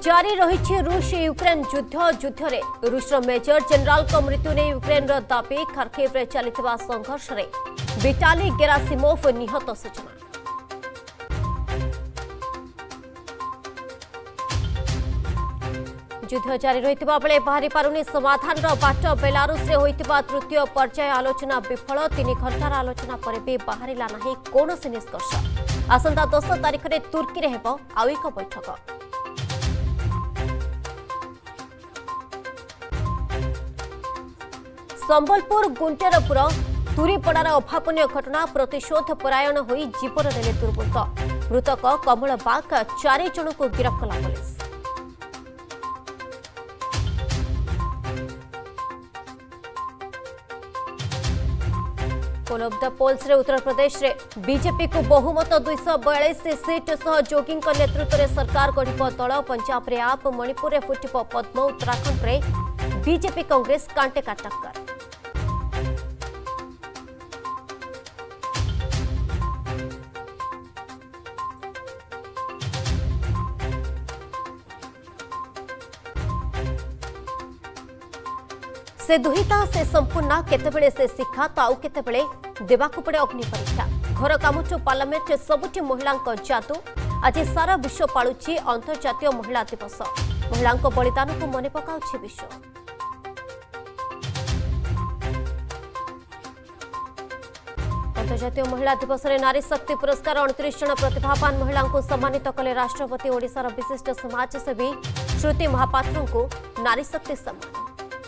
जारी रही रूस यूक्रेन युद्ध रे रूसर मेजर जनरल को मृत्यु ने यूक्रेन दाबी खार्किव रे चलिथिबा संघर्ष रे विटाली गेरासिमोव निहत सूचना। युद्ध जारी रहितबा बेले बाहरी पारुनी समाधान बाट बेलारूस रे होइतबा तृतीय पर्याय आलोचना विफल 3 घंटार आलोचना पर भी बाहरिला नहीं कोनोसी निष्कर्ष। आसंता 10 तारिख रे तुर्की रे हेबो आउ एक बैठक। संबलपुर गुंटेरपुर तुरीपड़ार अभावन घटना प्रतिशोध परायण होई जीवन नेले दुर्बृत्त मृतक कमल बाग 4 जन को गिरफ्त कला पुलिस। पोल ऑफ द पोल्स रे उत्तर प्रदेश रे बीजेपी को बहुमत 242 सीट सह जोगी नेतृत्व में सरकार गढ़ दल। पंजाब रे आप मणिपुर रे फुटिब पद्म उत्तराखंड रे बीजेपी कांग्रेस कांटे का टक्कर। से दुहिता से संपूर्ण केतेबेले से शिक्षा तो आउ केतेबेले देवाकु पड़े अग्नि परीक्षा। घर कामुचु पार्लियामेंट सबुठी महिला जादू। आज सारा विश्व पालुची अंतर्जातीय महिला दिवस। महिला बलिदान को मन पकाउछि विश्व। अंतर्जातीय महिला दिवस रे नारी शक्ति पुरस्कार 29 जन प्रतिभावान महिला को सम्मानित कले राष्ट्रपति। ओडिशार विशिष्ट समाजसेवी श्रुति महापात्र को नारी शक्ति सम्मान।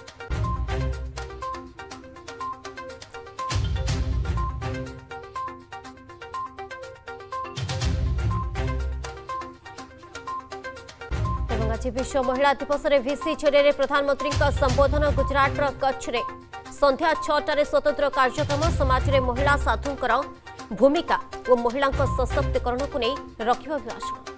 आज विश्व महिला दिवस रे वीसी जरिए प्रधानमंत्री संबोधन। गुजरात कच्छ रे संध्या 6टार स्वतंत्र कार्यक्रम। समाज रे महिला साधुंकर भूमिका और महिला सशक्तिकरण को नहीं रखिबा भाषण।